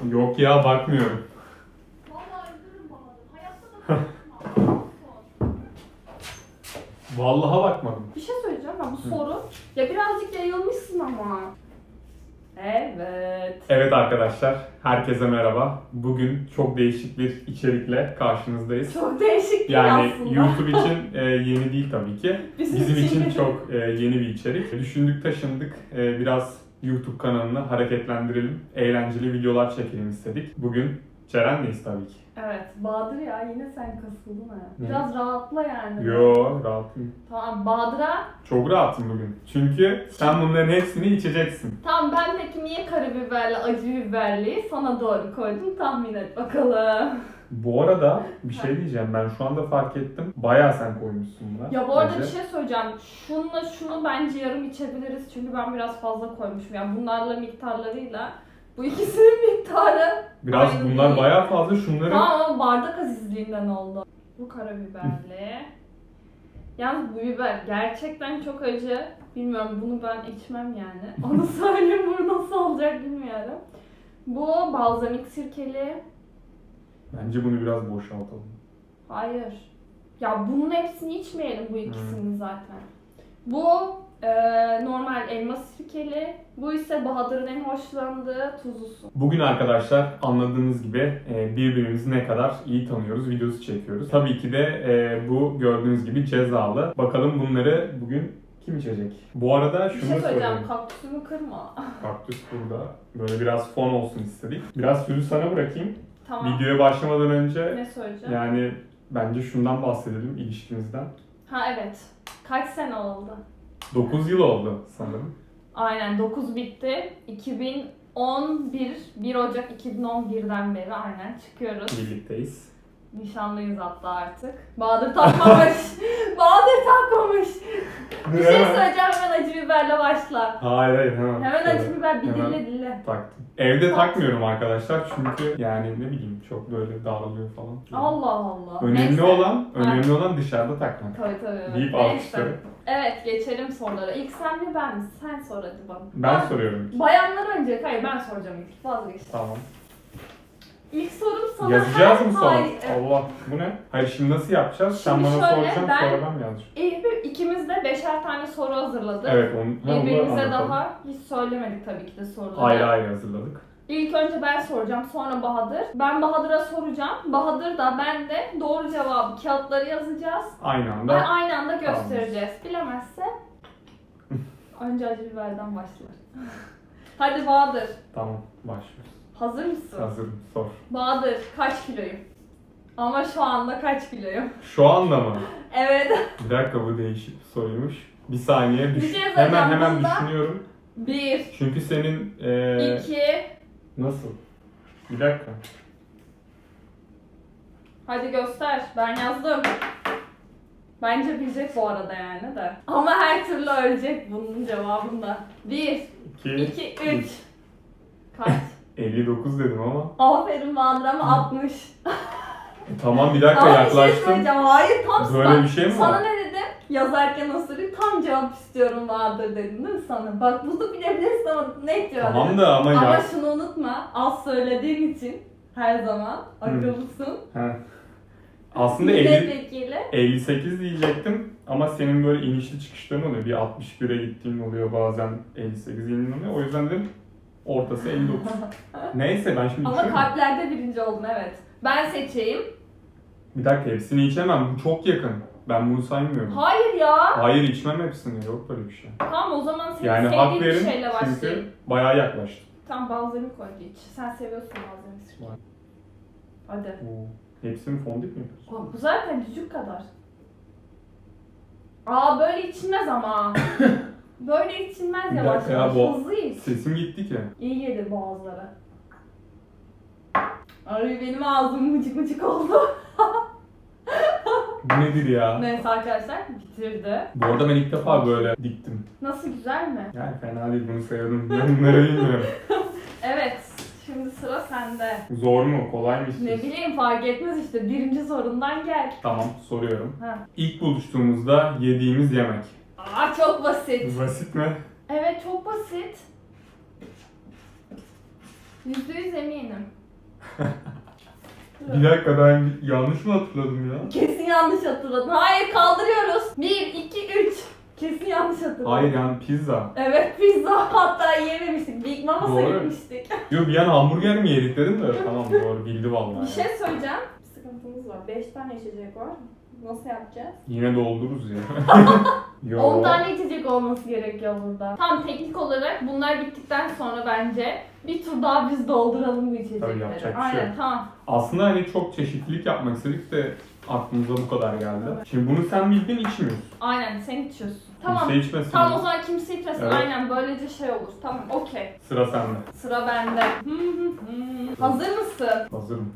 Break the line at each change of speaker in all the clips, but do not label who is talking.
Yok ya, bakmıyorum.
Vallahi üzülürüm Bahadır. Hayatta da bakma.
Vallahi bakmadım.
Bir şey söyleyeceğim ben bu soru. Ya birazcık yayılmışsın ama. Evet.
Evet arkadaşlar, herkese merhaba. Bugün çok değişik bir içerikle karşınızdayız.
Çok değişik değil
Yani
aslında.
YouTube için yeni değil tabii ki. Bizim için çok yeni bir içerik. Düşündük taşındık, biraz YouTube kanalını hareketlendirelim, eğlenceli videolar çekelim istedik. Bugün Ceren'leyiz tabii ki.
Evet. Bahadır ya yine sen kasıldın ha.
Ne?
Biraz rahatla yani.
Yo, rahatım.
Tamam Bahadır'a.
Çok rahatım bugün. Çünkü sen bunların hepsini içeceksin.
Tamam ben peki niye karabiberle acı biberliyi sana doğru koydum tahmin et bakalım.
Bu arada bir şey diyeceğim, ben şu anda fark ettim. Bayağı sen koymuşsun buna.
Ya bu arada
Bence.
bir şey söyleyeceğim. Şununla şunu bence yarım içebiliriz çünkü ben biraz fazla koymuşum. Yani bunlarla miktarlarıyla bu ikisinin miktarı
Biraz
aynı
bunlar
değil.
bayağı fazla, şunları...
Tamam ama bardak azizliğinden oldu. Bu karabiberli. Yalnız bu biber gerçekten çok acı. Bilmiyorum bunu ben içmem yani. Onu söyleyeyim bu nasıl olacak bilmiyorum. Bu balzamik sirkeli.
Bence bunu biraz boşaltalım.
Hayır. Ya bunun hepsini içmeyelim bu ikisini zaten. Bu normal elma sirkeli. Bu ise Bahadır'ın en hoşlandığı tuzlusu.
Bugün arkadaşlar anladığınız gibi birbirimizi ne kadar iyi tanıyoruz, videosu çekiyoruz. Tabii ki de bu gördüğünüz gibi cezalı. Bakalım bunları bugün kim içecek? Bu arada
Bir
şunu
şey
da
söyleyeceğim,
söyleyeyim.
kaktüsümü kırma.
Kaktüs burada. Böyle biraz fon olsun istedik. Biraz sözü sana bırakayım.
Tamam.
Videoya başlamadan önce
Ne söyleyeceğim?
yani bence şundan bahsedelim, ilişkimizden.
Ha evet. Kaç sene oldu?
9 yıl oldu sanırım.
Aynen 9 bitti. 2011, 1 Ocak 2011'den beri aynen çıkıyoruz.
Birlikteyiz.
Nişanlıyız hatta artık. Bahadır takmamış. Bahadır takmamış. Bir şey söyleyeceğim hemen acı biberle başla.
Hayır hemen.
Hemen
Şöyle,
acı biber bir
hemen
dille.
Taktım. Evde
Tak.
takmıyorum arkadaşlar çünkü yani ne bileyim çok böyle dağılıyor falan.
Allah Allah.
Önemli olan dışarıda takmak.
Tabii.
Deyip
Neyse.
alkışlarım.
Evet geçelim sorulara. İlk sen mi ben mi? Sen sor hadi bana.
Ben soruyorum.
Bayanlar önce. Hayır ben soracağım ilk. Vazgeç.
Tamam.
İlk sorum sana.
Yazacağız mı sonra?
Hayır.
Allah bu ne? Hayır şimdi nasıl yapacağız? Sen
Şimdi
bana
şöyle,
soracaksın
ben-
sonra ben mi yazacağım?
İkimiz de 5'er tane soru hazırladık.
Evet onu
Birbirimize
anlatalım.
daha hiç söylemedik tabii ki de soruları.
Ayrı ayrı hazırladık.
İlk önce ben soracağım, sonra Bahadır. Ben Bahadır'a soracağım. Bahadır da ben de doğru cevabı kağıtları yazacağız.
Aynı
Ve
anda.
aynı anda göstereceğiz. Bilemezse önce acı biberden başlar. Hadi Bahadır.
Tamam başlıyoruz.
Hazır mısın?
Hazırım sor.
Bahadır kaç kiloyum? Ama şu anda kaç kiloyum?
Şu anda mı?
Evet.
Bir dakika bu değişik bir soruymuş. Bir saniye
Bir şey
hemen
söyleyeceğim, bunda-
düşünüyorum.
1,
Çünkü senin
2,
nasıl? Bir dakika.
hadi göster. Ben yazdım. Bence bilecek bu arada yani de. Ama her türlü ölecek bunun cevabında. 1,
2,
2, 3. Kaç?
59 dedim ama.
Aferin Bahadır ama 60.
Tamam bir dakika
Ama bir şey
yaklaştım.
söyleyeceğim. Hayır tam
Böyle
bak,
bir şey mi
sana
var?
ne dedim? Yazarken o soruyu tam cevap istiyorum Bahadır dedim değil mi sana? Bak bunu bilebilirsin ama net cevap.
Tamam da ama
Ama
ya.
şunu unutma. Az söylediğin için her zaman akıllısın.
He. Aslında
Milletvekili.
58 diyecektim ama senin böyle inişli çıkışların oluyor. Bir 61'e gittiğin oluyor bazen 58 indiğin oluyor. O yüzden dedim ortası 59. Neyse ben şimdi
Ama
içiyorum.
kalplerde birinci oldun evet. Ben seçeyim.
Bir dakika hepsini içemem. Bu çok yakın. Ben bunu saymıyorum.
Hayır ya.
Hayır içmem hepsini. Yok böyle bir şey.
Tamam o zaman senin
Yani hak
sevdiğin bir
verin
şeyle başlayayım.
çünkü bayağı yaklaştım.
Tamam balzamik koy iç. Sen seviyorsun balzamik.
Vay.
Hadi.
Oo. Hepsini fondip mi yapıyorsun?
Bu zaten cücük kadar. Aa böyle içilmez ama. Böyle içilmez
Bir
yavaş
dakika ya,
yavaş.
bu-
Hızlı iç.
Sesim gitti ki.
İyi gelir boğazlara. Ay benim ağzım mıcık mıcık oldu.
Bu nedir ya?
Neyse arkadaşlar bitirdi.
Bu arada ben ilk defa böyle diktim.
Nasıl güzel mi?
Yani fena değil bunu sayalım. Ben bunları bilmiyorum.
Evet. Şimdi sıra sende.
Zor mu? Kolay mı
Ne
istiyorsun?
bileyim fark etmez işte. Birinci sorundan gel.
Tamam soruyorum.
Ha.
İlk buluştuğumuzda yediğimiz yemek.
Aa çok basit.
Basit mi?
Evet çok basit. %100 eminim.
Bir dakika, ben yanlış mı hatırladım ya?
Kesin yanlış hatırladın. Hayır, kaldırıyoruz. 1, 2, 3. Kesin yanlış hatırladın.
Hayır, yani pizza.
Evet, pizza, hatta yememiştik. Big Mama'sa
Doğru.
gitmiştik.
Yok, bir an hamburger mi yedik dedim de tamam, doğru bildi vallahi.
Bir şey söyleyeceğim. Sıkıntımız var. 5 tane içecek var. Nasıl yapacağız?
Yine doldururuz ya.
10 tane içecek olması gerekiyor burada. Tam teknik olarak bunlar bittikten sonra bence bir tur daha biz dolduralım bu içecekleri.
Tabii, yapacak bir şey
Aynen,
yok.
tamam.
Aslında hani çok çeşitlilik yapmak istedik de aklımıza bu kadar geldi.
Evet.
Şimdi bunu sen bildin, içmiyorsun.
Aynen, sen içiyorsun. Tamam.
Kimse içmesin.
Tamam, o zaman kimse içmesin.
Evet.
Aynen, böylece şey olur. Tamam, okey.
Sıra sende.
Sıra bende. Hazır mısın?
Hazırım.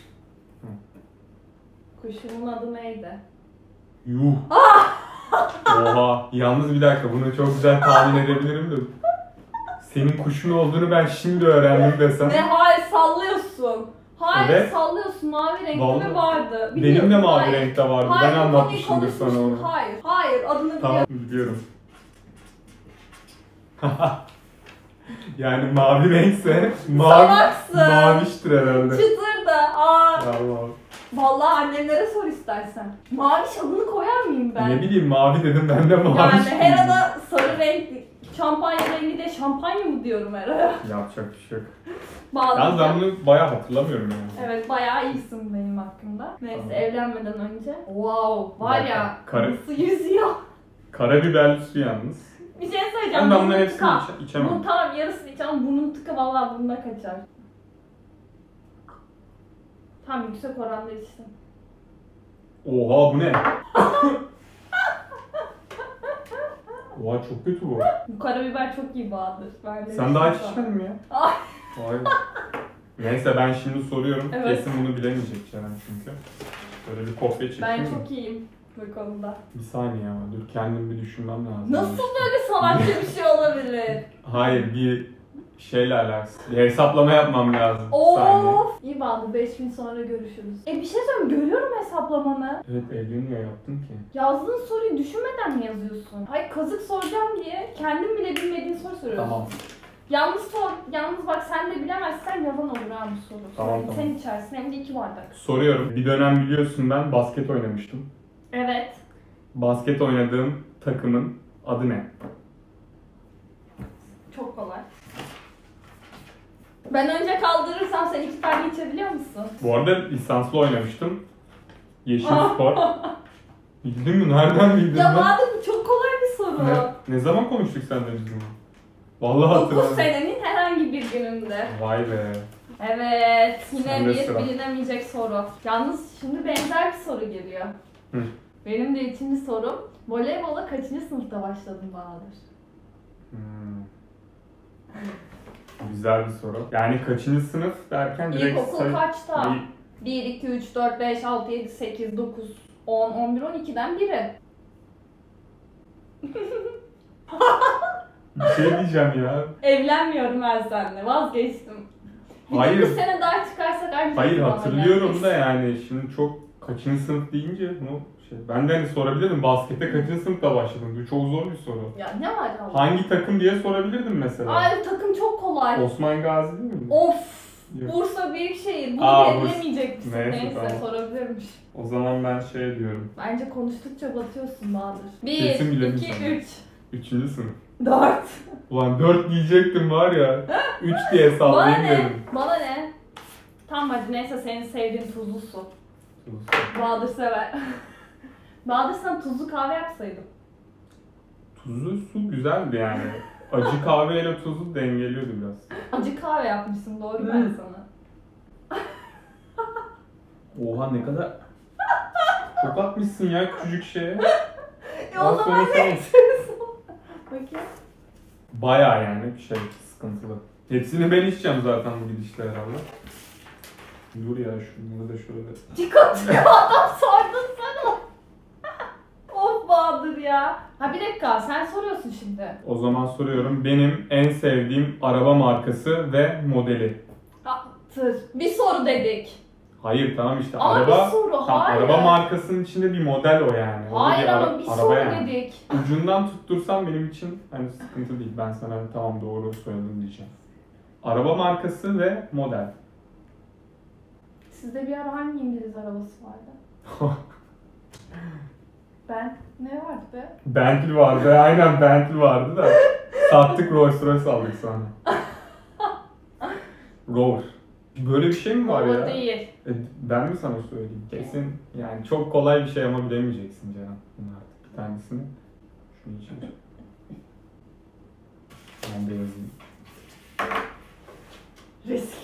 Kuşumun adı neydi?
Yuh. Oha. Yalnız bir dakika, bunu çok güzel tahmin edebilirim de. Senin kuşun olduğunu ben şimdi öğrendim desem.
Ne, hayır, sallıyorsun. Hayır,
Evet.
sallıyorsun. Mavi renkli
Vallahi.
mi vardı?
Benim de
Biliyorum,
mavi
hayır.
renkte vardı.
Hayır,
Ben
bu konuyu
anlatmışımdır sana
konuşmuştuk.
onu.
Hayır, adını
Tamam,
biliyorum.
biliyorum. Yani mavi renkse
Salaksın.
maviştir herhalde.
Çıtır da. Aa.
Allah.
Vallahi annemlere sor istersen. Maviş adını koyar mıyım ben?
Ne bileyim, mavi dedim, ben de maviş
Yani
dedim.
her ada sarı renkli. Şampanya rengi de şampanya mı diyorum her ara?
Yapacak bir şey yok.
Bazen.
Yalnız ben bunu bayağı hatırlamıyorum yani.
Evet, bayağı iyisin benim hakkımda. Neyse,
Tamam.
evlenmeden önce. Wow, var ya,
Kara-
nasıl yüzüyor.
Karabiberli su yalnız.
Bir şey söyleyeceğim.
Ben bunların
burnun
hepsini
tıka.
içemem.
Bunun tamam, yarısını içeceğim. Burnun tıka, vallahi burnuna kaçar. Tamam, yüksek oranda içtim.
Oha, bu ne? Oha, çok kötü bu.
Bu karabiber çok iyi Bahadır. Ben de
Sen daha hiç
içtim.
içmedin mi ya?
Ay.
Vay. Neyse, ben şimdi soruyorum.
Evet.
Kesin bunu bilemeyecek Ceren çünkü. Böyle bir kopya çekeyim
Ben
mi?
çok iyiyim bu konuda.
Bir saniye ama dur, kendim bir düşünmem lazım.
Nasıl böyle salakça bir şey olabilir?
Hayır, bir şeyle alakası. Bir hesaplama yapmam lazım. Bir saniye.
Of! İyi Bahadır, 5 gün sonra görüşürüz. Bir şey söyleyeyim, görüyorum hesaplamanı.
Evet, Eylül niye yaptın ki?
Yazdığın soruyu düşünmeden mi yazıyorsun? Hayır, kazık soracağım diye kendin bile bilmediğin soru soruyorsun.
Tamam.
Yalnız bak, sen de bilemezsen yalan olur ha bu soru.
Tamam,
Sen
tamam.
içersin, hem de 2 bardak.
Soruyorum. Bir dönem biliyorsun ben basket oynamıştım.
Evet.
Basket oynadığım takımın adı ne?
Çok kolay. Ben önce kaldırırsam sen 2 tane içebiliyor musun?
Bu arada lisanslı oynamıştım. Yeşil Spor. Bildin mi? Nereden bildin
Ya
lan?
Bahadır, bu çok kolay bir soru.
Ne zaman konuştuk seninle biz bunu? Vallahi
9
hatırlamıyorum.
senenin herhangi bir gününde.
Vay be.
Evet, yine
Sende
bir
sıra.
bilinemeyecek soru. Yalnız şimdi benzer bir soru geliyor.
Hı.
Benim de ikinci sorum. Voleybola kaçıncı sınıfta başladın Bahadır?
Güzel bir soru. Yani kaçıncı sınıf derken direkt
İlkokul kaçta?
Bir-
1, 2, 3, 4, 5, 6, 7, 8, 9, 10, 11, 12'den biri.
Bir şey diyeceğim ya.
Evlenmiyorum ben seninle, vazgeçtim.
Hayır.
Bir sene daha çıkarsak aynı
Hayır,
bana
hatırlıyorum
gelmeyiz.
da yani şimdi çok kaçıncı sınıf deyince bu şey. Ben de hani sorabilirdim, baskete kaçıncı sınıfta başladın? Bu çok zor bir soru.
Ya ne var Allah?
Hangi takım diye sorabilirdim mesela.
Ay, takım çok kolay.
Osman Gazi değil mi?
Of!
Yok.
Bursa Büyükşehir. Bunu
Aa,
bilemeyecek misin?
Neyse,
Neyse,
tamam.
sorabilirmiş.
O zaman ben şey diyorum.
Bence konuştukça batıyorsun Bahadır. 1,
Kesin
2,
bilemeyeceğim.
3,
Üçüncü sınıf.
4.
Ulan 4 diyecektim var ya. 3 diye
Bana
sallayayım
ne?
dedim.
Bana ne? Tamam hadi, neyse, senin sevdiğin tuzlu su. Bahadır sever. Bahadır, sana tuzlu kahve yapsaydım.
Tuzlu su güzeldi yani. Acı kahveyle tuzu dengeliyordu biraz.
Acı kahve yapmışsın, doğru ben sana.
Oha, ne kadar çok atmışsın ya küçücük şeye.
O zaman
sonra
ne
sen-
istiyorsun? Bakayım.
Baya yani bir şey sıkıntılı. Hepsini ben içeceğim zaten bu gidişle herhalde. Dur ya, şunları da şöyle.
Çikolatayı adam sordun sana. Of Bahadır ya. Ha, bir dakika, sen soruyorsun şimdi.
O zaman soruyorum. Benim en sevdiğim araba markası ve modeli.
Tır. Bir soru dedik.
Hayır, tamam işte
Ama
araba.
bir soru,
Tamam,
hayır.
araba markasının içinde bir model o yani. O da
Hayır ama bir
araba
soru
yani.
dedik.
Ucundan tuttursam benim için hani sıkıntı değil. Ben sana tamam doğru söyledim diyeceğim. Araba markası ve model.
Sizde bir ara hangi İngiliz arabası vardı? Ne vardı be?
Bentley vardı. Aynen Bentley vardı da. Sattık, Rolls Royce aldık sonra. Rover. Böyle bir şey mi var
Araba
ya?
değil.
Ben mi sana söyleyeyim? Kesin yani çok kolay bir şey ama bilemeyeceksin Ceren. Bunun artık bir tanesini. Şunu için. Ben de yazayım.
Risk.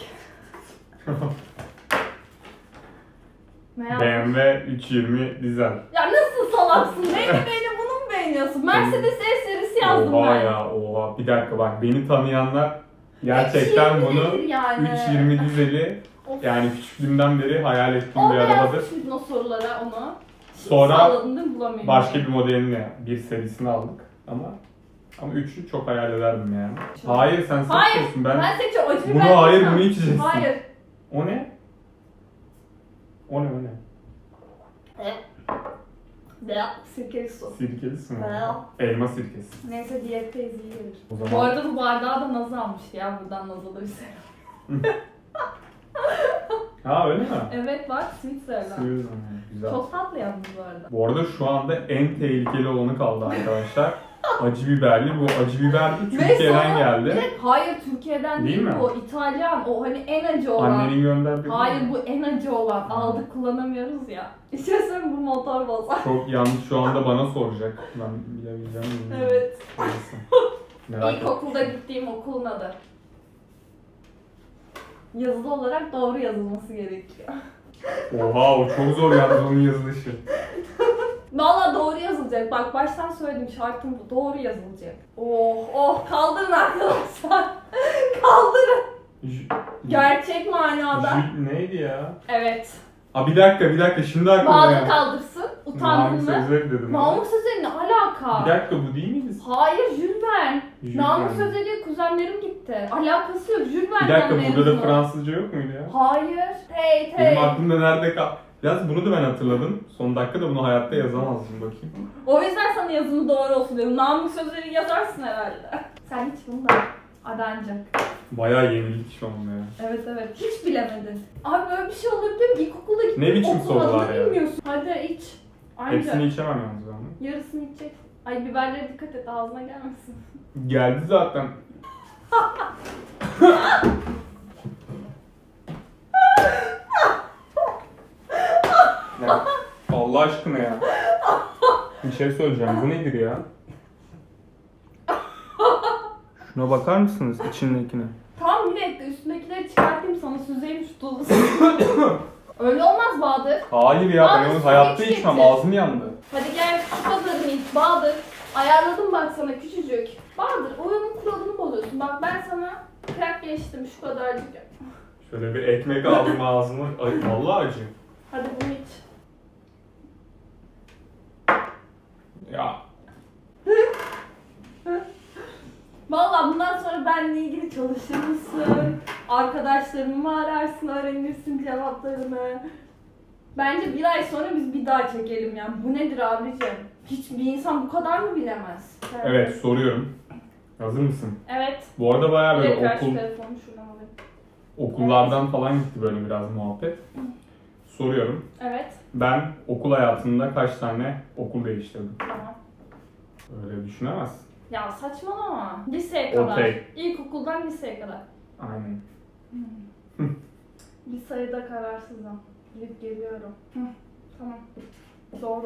Ne yaptın?
BMW 320 dizel.
Ya nasıl salaksın? Bunu mu beğeniyorsun? Mercedes S serisi yazdım
Oha
ben.
ya oha. Bir dakika bak, beni tanıyanlar gerçekten
320
bunu
nedir yani?
320 dizeli
Of.
yani küçüklüğümden beri hayal ettiğim bir
Orada
arabadır.
yazmıştın o sorulara onu.
Sonra
Sağladın değil mi? Bulamıyorum.
başka bir modelini, bir serisini aldık ama 3'ü çok hayal ederdim yani. Hayır sen
Hayır,
seçiyorsun
ben seçeceğim. Acı
Bunu
biber
hayır,
yiyeceğim.
bunu içeceksin.
Hayır.
O ne? O ne?
Sirkeli su.
Sirkelisi mi?
Ve-
Elma sirkesi.
Neyse diyetteyiz iyi gelir.
O zaman-
Bu arada bu bardağı da Naz almış ya. Buradan Naz'a da bir selam.
Ha öyle mi?
Evet bak Switzerland.
Suyuz güzel.
Çok tatlı yalnız bu arada.
Bu arada şu anda en tehlikeli olanı kaldı arkadaşlar. Acı biberli. Bu acı biberli Türkiye'den
sonra
geldi.
direkt, hayır Türkiye'den
Değil
değil,
mi?
bu İtalyan. O hani en acı olan.
Annenin gönderdiği.
Hayır bu en acı olan. Aldık kullanamıyoruz ya. İçersen bu motor bozar.
Çok yanlış, şu anda bana soracak. Ben bilebileceğim mi?
Evet.
Neyse. Merak ettim.
İlkokulda gittiğim okulun adı. Yazılı olarak doğru yazılması gerekiyor.
Oha o çok zor yalnız onun yazılışı.
Valla doğru yazılacak. Bak baştan söyledim şartım bu. Doğru yazılacak. Oh kaldırın arkadaşlar. Kaldırın. Gerçek manada.
Neydi ya?
Evet.
Aa bir dakika şimdi aklıma
Bazı
geldi.
kaldırsın. Utandın mı?
Namık Sözer dedim.
Namık Sözer ne alaka?
Bir dakika bu değil miydi?
Hayır Jules Verne.
Jules
Namık
Verne.
Sözer'e kuzenlerim gitti. Alakası yok. Jules
Bir
Verne'den
dakika burada da
mezunu.
Fransızca yok muydu ya?
Hayır. Hey.
Benim aklımda nerede kal... Yalnız bunu da ben hatırladım. Son dakikada bunu hayatta yazamazdım bakayım.
O yüzden sana yazımı doğru olsun dedim. Namık Sözer'i yazarsın herhalde. Sen hiç bunu da aranacak.
Bayağı yenilik şu an ya.
Evet. Hiç bilemedin. Abi böyle bir şey olabilir mi? İlkokulda gittin.
Ne biçim
okul
sorular
adını
ya?
Bilmiyorsun. Hadi iç. Anca.
Hepsini içemem yalnız ben.
Yarısını içecek. Ay biberlere dikkat et ağzına gelmesin.
Geldi zaten. Ya, Allah aşkına ya. Bir şey söyleyeceğim. Bu nedir ya? Şuna bakar mısınız içindekine?
Tamam bir dakika üstündekileri çıkartayım sana süzeyim şu tuzu. Öyle olmaz Bahadır.
Hayır ya ben
Bahadır,
onu hayatta
hiç
içmem.
getir.
Ağzım yandı.
Hadi gel şu kadarını iç Bahadır. Ayarladım bak sana küçücük. Bahadır oyunun kuralını bozuyorsun. Bak ben sana crack geçtim şu kadarcık.
Şöyle bir ekmek aldım ağzıma. Ay vallahi acı.
Hadi bunu iç.
Ya
Valla bundan sonra benimle ilgili çalışır mısın? Arkadaşlarımı mı ararsın, öğrenirsin cevaplarını? Bence bir ay sonra biz bir daha çekelim yani. Bu nedir abicim? Hiç bir insan bu kadar mı bilemez?
evet soruyorum. Hazır mısın?
Evet.
Bu arada bayağı
Bir
böyle
dakika şu
okul
telefonu şuradan alayım.
okullardan falan gitti böyle biraz muhabbet. Soruyorum.
Evet.
Ben okul hayatında kaç tane okul değiştirdim?
Tamam.
Öyle düşünemezsin.
Ya saçmalama. Liseye kadar.
Okey.
İlkokuldan liseye kadar.
Aynen.
Bir sayıda kararsızım. Gidip geliyorum. Tamam. Doğru.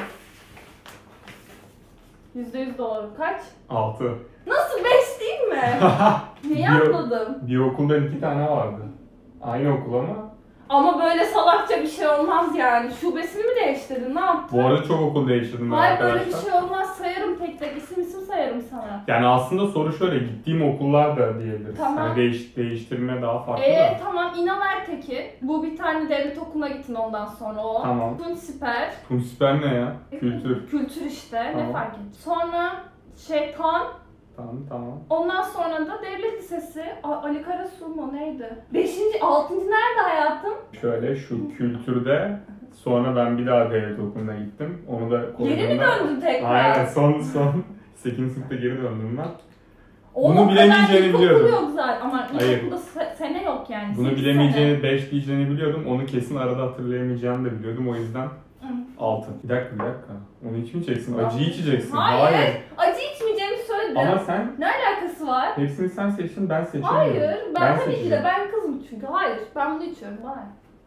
%100 doğru. Kaç?
6.
Nasıl 5 değil mi? Neyi anladım?
Bir okuldan 2 tane vardı. Aynı okul ama.
Ama böyle salakça bir şey olmaz yani. Şubesini mi değiştirdin? Ne yaptın?
Bu arada çok okul değiştirdim ben
Hayır
arkadaşlar.
böyle bir şey olmaz. Sayarım tek tek. İsim sayarım sana.
Yani aslında soru şöyle, gittiğim okullar da diyebiliriz.
Tamam.
Yani değiştirme daha farklı da.
Tamam İnan Ertekin. Bu bir tane devlet okuluna gittin ondan sonra o.
Tamam.
Tunsiper.
Tunsiper ne ya? Kültür.
Kültür işte. Ne
Tamam.
fark etti? Sonra Şeytan.
Tamam.
Ondan sonra da devlet lisesi. Ali Karasu mu neydi? 6. nerede hayatım?
Şöyle şu kültürde sonra ben bir daha devlet okuluna gittim. Onu da
Geri mi döndün tekrar?
Aynen son 8. sınıfta geri döndüm ben. Bunu bilemeyeceğini
ilkokul
biliyordum.
yok zaten ama
Hayır.
ilkokulda sene yok yani.
Bunu
8
bilemeyeceğini 5 diyeceğini biliyordum. Onu kesin arada hatırlayamayacağını da biliyordum. O yüzden
sene.
6. Bir dakika. Onu içmeyeceksin.
Tamam.
Acı içeceksin.
Hayır. Acı içmeyeceğimi söyledim.
Ama sen
Ne alakası var?
hepsini sen seçtin, ben seçemiyorum.
Hayır. Ben tabii ki de
seçeceğim.
ben kızım çünkü. Hayır. Ben bunu içiyorum. Bana.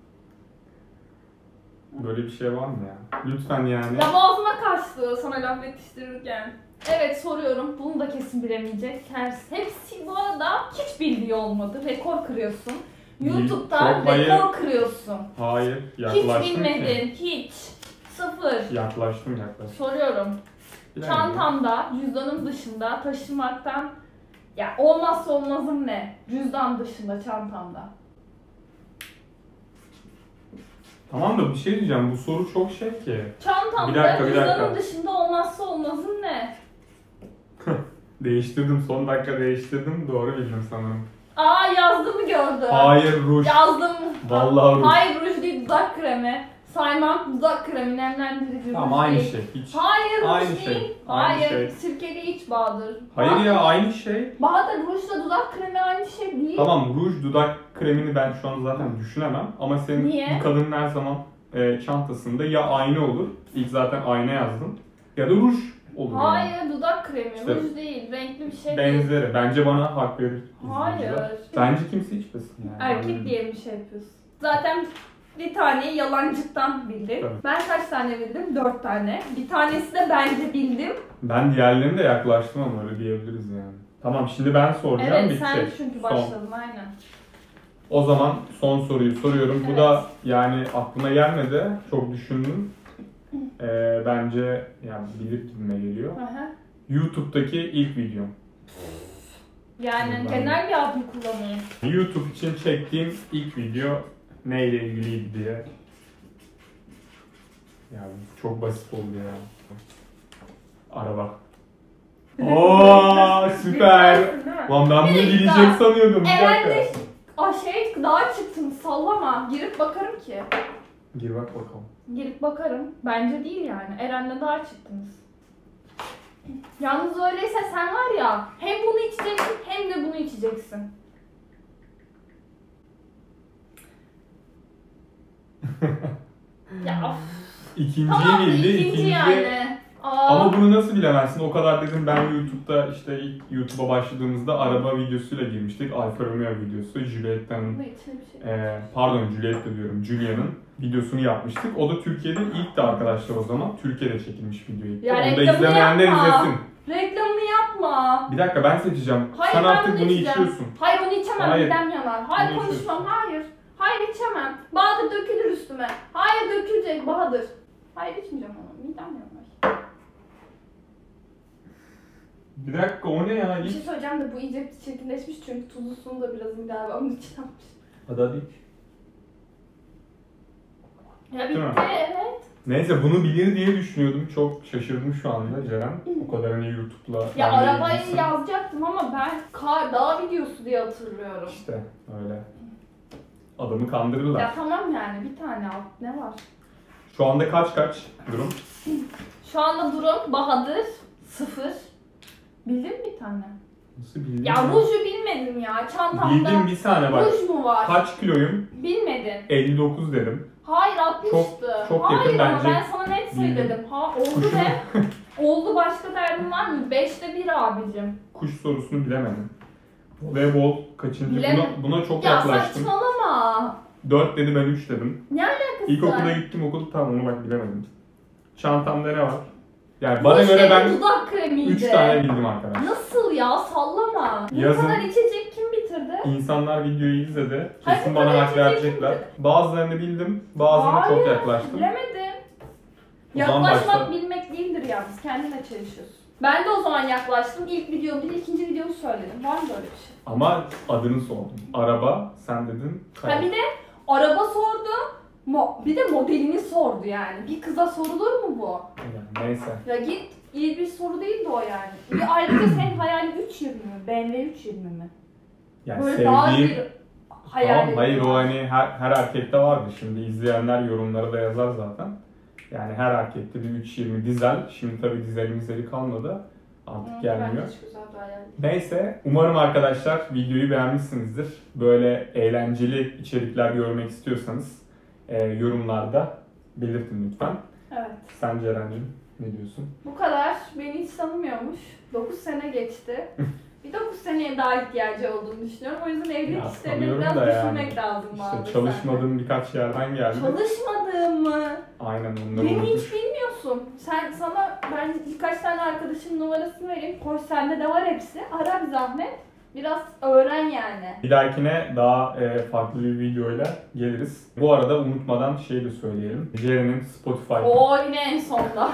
Böyle bir şey var mı ya? Lütfen yani.
Ya boğazıma kaçtı sana laf yetiştirirken. Evet soruyorum. Bunu da kesin bilemeyecek. Hepsi bu arada hiç bildiği olmadı. Rekor kırıyorsun. YouTube'da
Çok hayır.
rekor kırıyorsun.
Hayır.
Hiç
Yaklaştım
bilmedin.
ki.
Hiç. Sıfır.
Yaklaştım.
Soruyorum.
Bilemedim.
Çantamda cüzdanım dışında taşımaktan ya olmazsa olmazım ne? Cüzdan dışında çantamda.
Tamam da bir şey diyeceğim. Bu soru çok şey ki.
Çantamda
Bir dakika.
cüzdanım dışında olmazsa olmazım ne?
Değiştirdim. Son dakika değiştirdim. Doğru bildim sanırım.
Aa yazdığımı gördüm.
Hayır, ruj.
Yazdım.
Vallahi ruj.
Hayır ruj değil dudak kremi. Saymam dudak kremi nemlendirici
Tamam,
ruj
aynı
değil.
şey. Hiç.
Hayır ruj
Aynı
değil.
şey. Aynı
Hayır
şey.
sirkeli iç Bahadır.
Hayır ya, aynı şey.
Bahadır rujla dudak kremi aynı şey değil.
Tamam, ruj dudak kremini ben şu an zaten düşünemem. Ama senin
Niye?
bu kadının her zaman çantasında ya ayna olur. İlk zaten ayna yazdım. Ya da ruj olur. yani.
Hayır dudak kremi
İşte
ruj değil renkli bir şey değil.
Benzeri. Bence bana hak verir.
Hayır.
izleyiciler. Bence kimse içmesin yani.
Erkek diye bir şey yapıyorsun. Zaten bir tane yalancıktan bildim.
Tabii.
Ben kaç tane bildim? 4 tane. Bir tanesi de bence bildim.
Ben diğerlerine de yaklaştım ama öyle diyebiliriz yani. Tamam, şimdi ben soracağım,
Evet
bitecek.
sen çünkü
Son.
başladın aynen.
O zaman son soruyu soruyorum. Bu
Evet.
da yani aklıma gelmedi. Çok düşündüm. Bence yani bilir gibime geliyor.
Aha.
YouTube'daki ilk videom.
Yani
Ben-
genel bir adını kullanayım.
YouTube için çektiğim ilk video neyle ilgiliydi diye. Yani çok basit oldu ya. Araba. Oo süper.
Bilmezsin, değil mi?
Lan ben bunu
Bir dakika.
bilecek sanıyordum. Bir
Eğer de
dakika.
daha çıktın sallama. Girip bakarım ki.
Gir bak bakalım.
Girip bakarım. Bence değil yani. Eren'le daha çıktınız. Yalnız öyleyse sen var ya hem bunu içeceksin hem de bunu içeceksin. Ya of.
İkinciyi
Tamam
bildi.
ikinci yani. Aa,
Ama bunu nasıl bilemezsin? O kadar dedim, ben YouTube'da işte ilk YouTube'a başladığımızda araba videosuyla girmiştik. Alfa Romeo videosu. Juliet'ten
bu içine bir şey.
pardon Juliet de diyorum. Julia'nın videosunu yapmıştık. O da Türkiye'de ilk de arkadaşlar o zaman. Türkiye'de çekilmiş video ilk.
Ya
Onu da
reklamını
izlemeyenler
yapma.
izlesin.
Reklamını yapma.
Bir dakika, ben seçeceğim.
Hayır,
Sen
ben
artık
bunu
bunu
içeceğim.
içiyorsun.
Hayır onu içemem
Hayır.
midem yanar. Hayır
Bunu
konuşmam hayır. Hayır içemem. Bahadır dökülür üstüme. Hayır dökülecek Bahadır. Hayır içmeyeceğim onu midem yanar.
Bir dakika, o ne ya?
Bir şey söyleyeceğim de bu iyice çirkinleşmiş çünkü tuzlusunu da birazını galiba onun için almış.
Hadi hadi.
Ya
Değil mi?
bitti evet.
Neyse, bunu bilir diye düşünüyordum. Çok şaşırdım şu anda Ceren. O kadar hani YouTube'la.
Ya
benle
arabayı
ilgilisin.
yazacaktım ama ben kar dağ videosu diye hatırlıyorum.
İşte öyle. Adamı kandırırlar.
Ya tamam yani bir tane al. Ne var?
Şu anda kaç durum?
Şu anda durum Bahadır 0. Bildin mi bir tane?
Nasıl bildin?
Ya ruju bilmedim ya. Çantamda
Bildim, bir saniye bak.
ruj mu var?
Kaç kiloyum?
Bilmedin.
59 dedim.
Hayır 60'tı.
çok
Hayır
yakın
ama
bence.
ben sana net söyledim. Ha oldu
Kuşun,
de. Oldu başka derdin var mı? 5'te 1 abicim.
kuş sorusunu bilemedim. Voleybol kaçıncı?
Bilemem.
Buna çok
Ya
yaklaştım.
saçmalama.
4 dedi, ben 3 dedim.
Ne alakası
İlkokula
var?
gittim, okulu tam onu bak bilemedim. Çantamda ne var? Yani bana
Bu
göre
şey
ben
dudak kremiydi.
3 tane bildim arkadaşlar.
Nasıl ya sallama. Bu
Yazın-
kadar içecek kim bitirdi?
İnsanlar videoyu izledi.
Hayır,
Kesin
bu
bana
kadar
hak
içecek
verecekler.
mi?
Bazılarını bildim, bazılarına çok yaklaştım.
Bilemedim.
O zaman
Yaklaşmak
başla.
bilmek değildir yalnız. Kendine çalışıyorsun. Ben de o zaman yaklaştım. İlk videom değil, ikinci videomu söyledim. Var mı böyle bir şey?
Ama adını sordum. Araba, sen dedin.
Ha bir de araba sordu. Bir de modelini sordu yani. Bir kıza sorulur mu bu?
Yani neyse.
Ya git, iyi bir soru değildi o yani. Bir ayrıca senin hayalin 320 mi? BMW 320 mi?
Yani
Böyle daha
sevdiğim...
bir hayal
Tamam, hayır o
var.
hani her erkekte vardı. Şimdi izleyenler yorumlara da yazar zaten. Yani her erkekte bir 320 dizel. Şimdi tabii dizeli kalmadı. artık gelmiyor.
Bence çok güzel bir hayal.
Neyse, umarım arkadaşlar videoyu beğenmişsinizdir. Böyle eğlenceli içerikler görmek istiyorsanız yorumlarda belirtin lütfen.
Evet.
Sen Ceren'cim ne diyorsun?
Bu kadar. Beni hiç tanımıyormuş. 9 sene geçti. Bir 9 seneye daha ihtiyacı olduğunu düşünüyorum. O yüzden evlilik
Ya,
işlerini
tanıyorum
biraz
da
düşünmek
yani.
lazım
İşte
bazı
çalışmadığım birkaç yerden geldi.
Çalışmadığım mı?
Aynen onları
Beni
unutmuş.
hiç bilmiyorsun. Sana ben birkaç tane arkadaşımın numarasını vereyim. Koş sende de var hepsi. Ara bir zahmet. Biraz öğren yani.
Bir dahakine daha farklı bir videoyla geliriz. Bu arada unutmadan şey de söyleyelim. Ceren'in Spotify
Oo yine en sonda.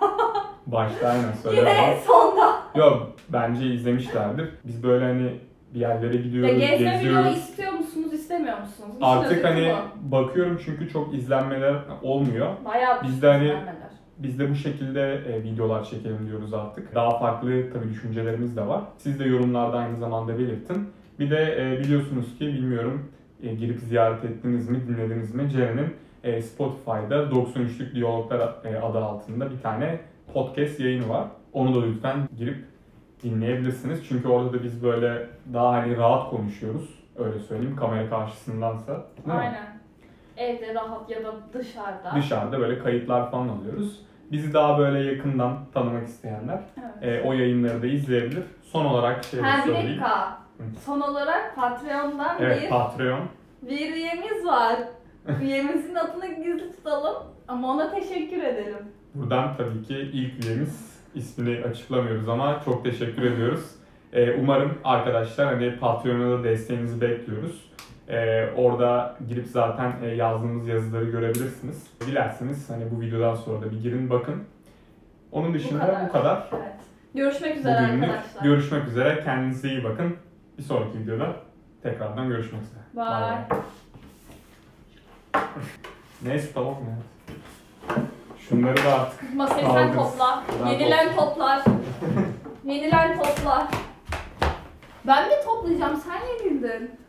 başta aynen
Yine
söyledim.
en sonda.
Yok bence izlemişlerdir. Biz böyle hani bir yerlere
Ya
gidiyoruz,
gezme video
geziyoruz.
istiyor musunuz, istemiyor musunuz? İşin
Artık
özeti
hani
bu.
bakıyorum çünkü çok izlenmeler olmuyor.
Bayağı bir
Biz de hani
izlenmeler.
Biz de bu şekilde videolar çekelim diyoruz artık. Daha farklı tabii düşüncelerimiz de var. Siz de yorumlarda aynı zamanda belirtin. Bir de biliyorsunuz ki bilmiyorum girip ziyaret ettiniz mi, dinlediniz mi? Ceren'in Spotify'da 93'lük Diyaloglar adı altında bir tane podcast yayını var. Onu da lütfen girip dinleyebilirsiniz. Çünkü orada da biz böyle daha hani rahat konuşuyoruz. Öyle söyleyeyim kamera karşısındansa. Değil mi?
Aynen. Evde rahat ya da dışarıda.
Dışarıda böyle kayıtlar falan alıyoruz. Bizi daha böyle yakından tanımak isteyenler
Evet.
o yayınları da izleyebilir. Son olarak şey
Ha bir
söyleyeyim.
dakika. Son olarak Patreon'dan
Evet, Patreon.
bir üyemiz var. Üyemizin adını gizli tutalım ama ona teşekkür edelim.
Buradan tabii ki ilk üyemiz ismini açıklamıyoruz ama çok teşekkür ediyoruz. Umarım arkadaşlar hani Patreon'a da desteğinizi bekliyoruz. Orada girip zaten yazdığımız yazıları görebilirsiniz. Dilerseniz hani bu videodan sonra da bir girin bakın. Onun dışında bu kadar.
Evet. Görüşmek üzere
Bugünlük
arkadaşlar.
görüşmek üzere. Kendinize iyi bakın. Bir sonraki videoda tekrardan görüşmek üzere.
Bye.
Neyse tamam mı? Şunları da artık
Masayı sen
Aldınız.
topla.
Ben
Yenilen toplar. Yenilen toplar. Ben de toplayacağım. Sen yenildin.